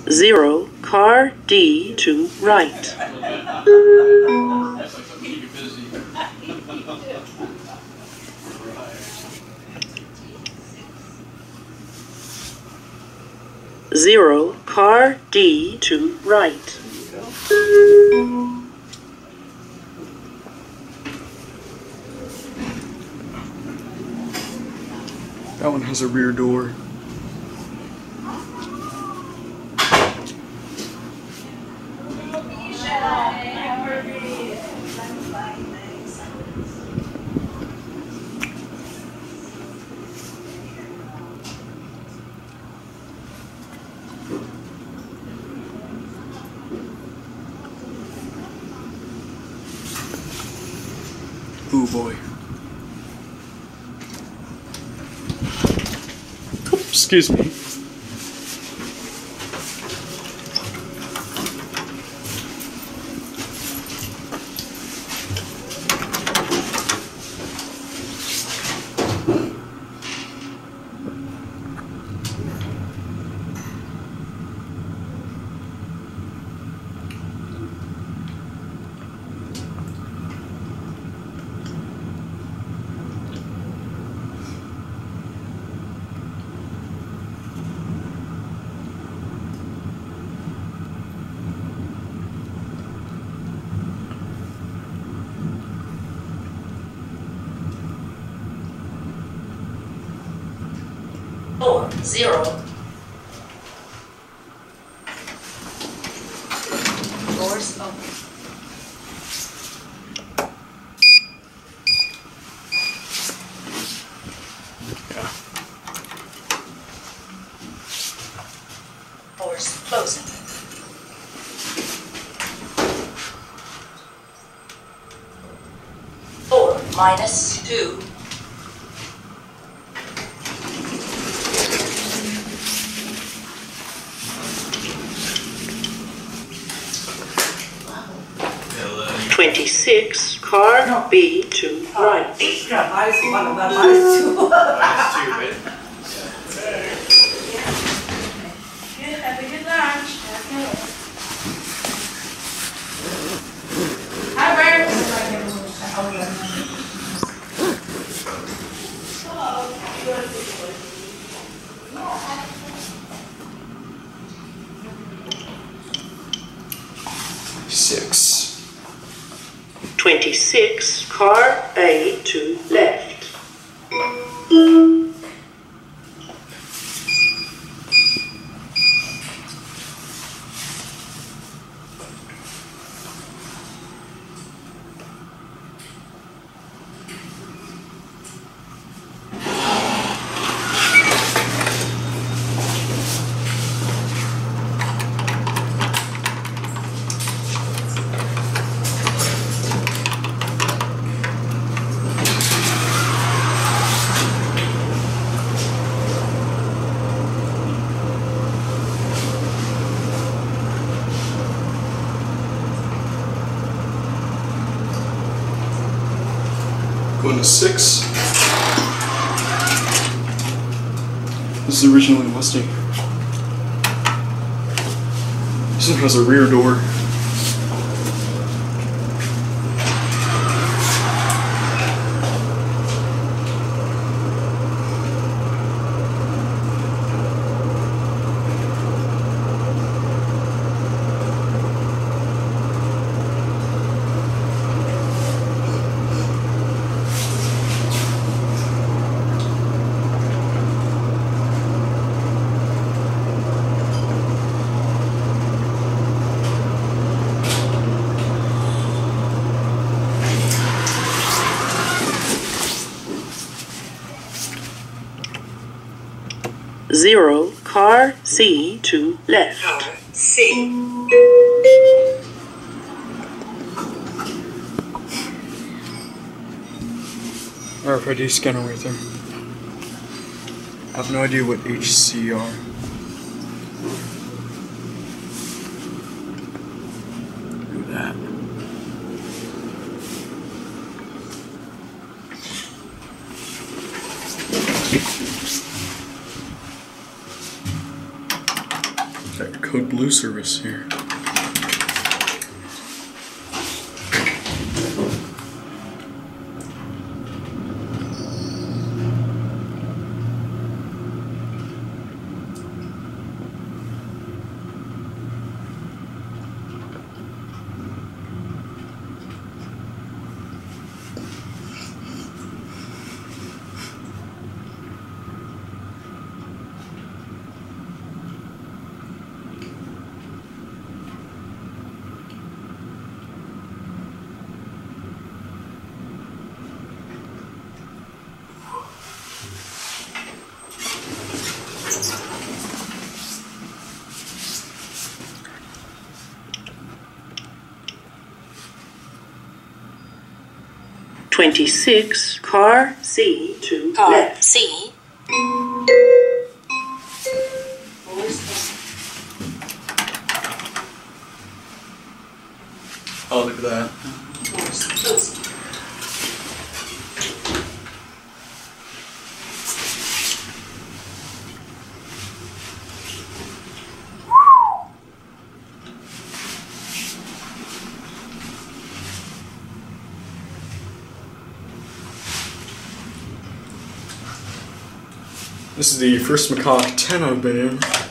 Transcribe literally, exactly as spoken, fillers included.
Zero, car D to right. Zero, car D to right. That one has a rear door. Ooh boy. Excuse me. Four, zero. Doors open. Yeah. Doors closing. Four minus two. Twenty-six, car no. B to right. Extra, minus one, minus two. Minus two, right? Good, have a good lunch. Hi, Bert. Six. Twenty-six, car A to left. Going to six. This is originally Mustang. This one has a rear door. Zero, car C to left. Car C. R F I D scanner right there. I have no idea what H C are. Look at that. That code blue service here. twenty-six, car C to Car left. C. Oh, look at that. This is the first Miconic ten I've been in.